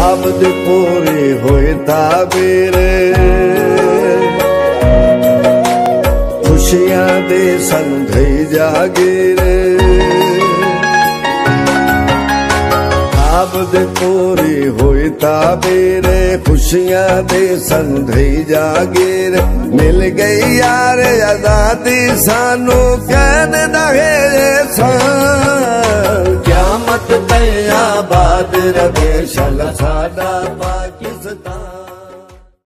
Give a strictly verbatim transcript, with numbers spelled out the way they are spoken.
आबद पूरी होए ताबीर खुशियां दे संग धई जागीर आबद पूरी होई ताबीर खुशियां दे संग धई जागीर मिल गई यार आजादी सानू कैद दहे सान क्यामत ते आबाद रहे शल साडा